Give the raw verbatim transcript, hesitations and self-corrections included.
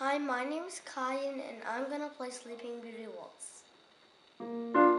Hi, my name is Kyan and I'm gonna play Sleeping Beauty Waltz.